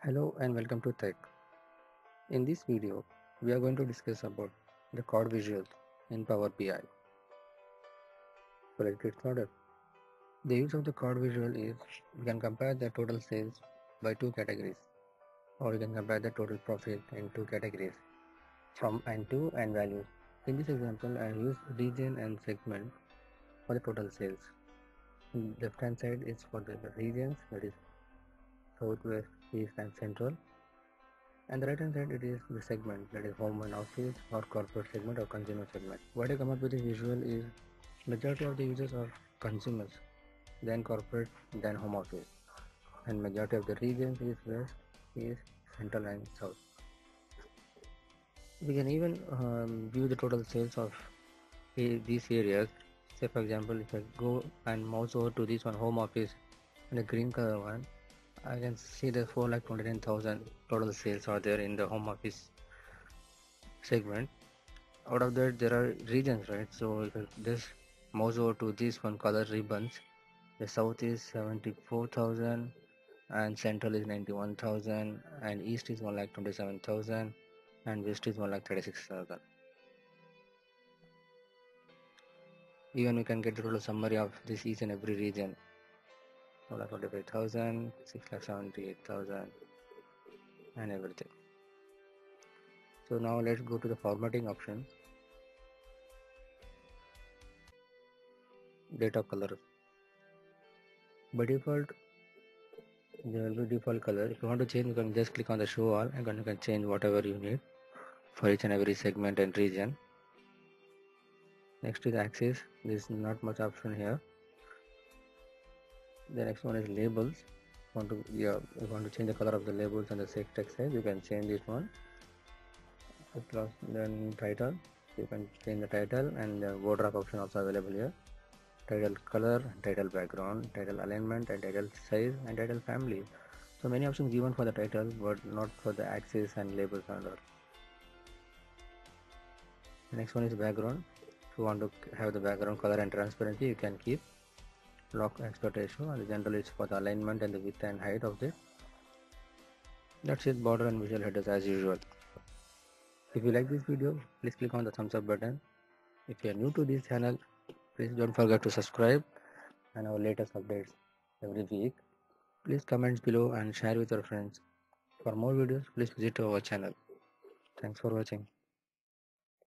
Hello and welcome to TAIK. In this video, we are going to discuss about the chord visual in Power BI. So let's get started. The use of the chord visual is you can compare the total sales by two categories, or you can compare the total profit in two categories, from and to and values. In this example, I use region and segment for the total sales. Left hand side is for the regions, that is southwest, east and central. And the right hand side it is the segment, that is home and office or corporate segment or consumer segment. What I come up with this visual is majority of the users are consumers, then corporate, then home office, and majority of the regions is west, east, central and south. We can even view the total sales of these areas. Say for example, if I go and mouse over to this one, home office, and the green color one, I can see the 4,29,000 total sales are there in the home office segment. Out of that there are regions, right? So if I just mouse over to this one color ribbons, the south is 74,000 and central is 91,000 and east is 1,27,000 and west is 1,36,000. Even we can get the total summary of this each and every region. 1,45,000, 6,78,000 and everything. So now let's go to the formatting option. Data color. By default, there will be default color. If you want to change, you can just click on the show all and you can change whatever you need for each and every segment and region. Next is axis. There is not much option here. The next one is labels. If you want to change the color of the labels and the text size, you can change this one. Then title, you can change the title and the border option also available here. Title color, title background, title alignment and title size and title family. So many options given for the title but not for the axis and labels and all. The next one is background. If you want to have the background color and transparency, you can keep lock aspect ratio, and the general is for the alignment and the width and height of this. That's it, border and visual headers as usual. If you like this video, please click on the thumbs up button. If you are new to this channel, please don't forget to subscribe and our latest updates every week. Please comment below and share with your friends. For more videos, please visit our channel. Thanks for watching.